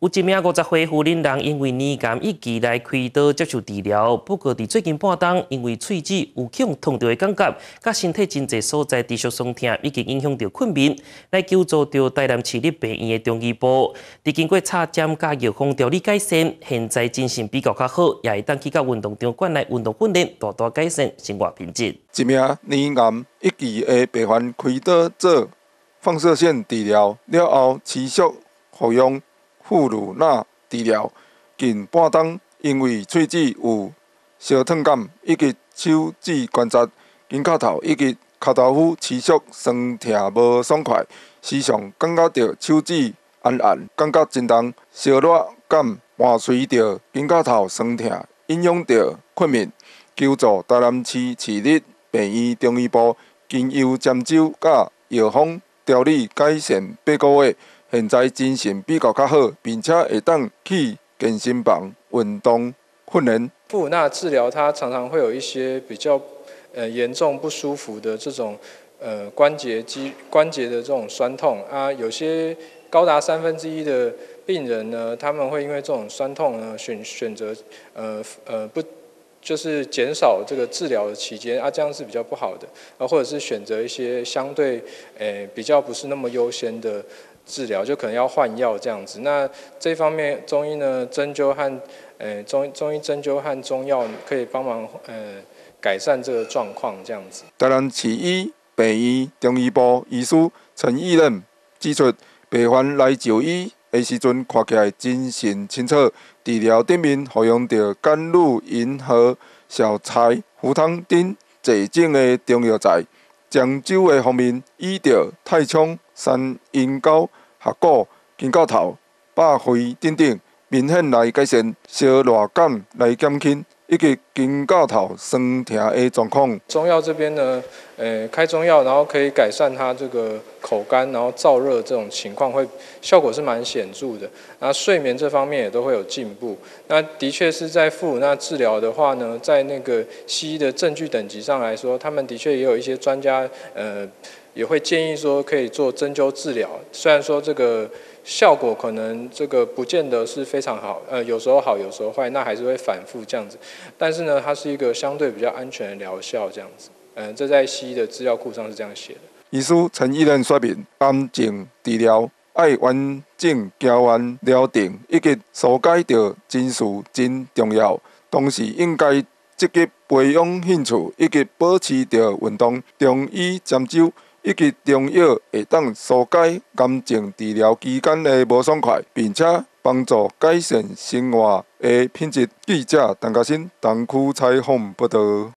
有一名50岁妇人人因为年感一期来开刀接受治疗，不过伫最近半冬，因为喙齿有痛痛到的感觉，甲身体真侪所在持续酸痛，已经影响到困眠，来求助到台南市立病院的中医部。伫经过插针加药方调理改善，现在精神比较较好，也会当去到运动场馆内运动训练，大大改善生活品质。 一名年癌一期的病患开刀做放射线治疗了后，持续服用富鲁那治疗，近半冬因为喙齿有烧痛感，以及手指关节、肩胛头以及脚头趺持续酸痛无爽快，时常感觉到手指按，感觉真重，烧热感伴随着肩胛头酸痛，影响到困眠，求助台南市市立病院中医部，经由针灸甲药方调理改善8个月。现在精神比较较好，并且会当去健身房运动训练。 富鲁那治疗它常常会有一些比较严重不舒服的这种关节的这种酸痛啊，有些高达1/3的病人呢，他们会因为这种酸痛呢选择不就是减少这个治疗的期间啊，这样是比较不好的啊，或者是选择一些相对比较不是那么优先的治疗，就可能要换药这样子。那这方面中医呢，针灸和中医针灸和中药可以帮忙改善这个状况这样子。 台南市医病院中医部医师陈义任指出，病患来就医的时阵看起来精神清楚，治疗顶面服用着甘露、银河、小柴、胡汤等济种的中药材。针灸的方面，以着太冲、山阴膏、合谷、肩胛头、百会等等，明显来改善烧热感来减轻，以及肩胛头酸痛的状况。 中药这边呢，开中药，然后可以改善它这个口干，然后燥热这种情况，效果是蛮显著的。那睡眠这方面也都会有进步。那的确是在富鲁那治疗的话呢，在那个西医的证据等级上来说，他们的确也有一些专家也会建议说可以做针灸治疗。虽然说这个效果可能这个不见得是非常好，有时候好，有时候坏，那还是会反复这样子。但是呢，它是一个相对比较安全的疗效这样子。这在西医的资料库上是这样写的。 医师陈义任说明，癌症治疗要完整、胶原疗定，以及疏解着情绪真重要。同时，应该积极培养兴趣，以及保持着运动。中医针灸以及中药会当疏解癌症治疗期间的无爽快，并且帮助改善生活的品质。记者陈嘉欣东区采访报道。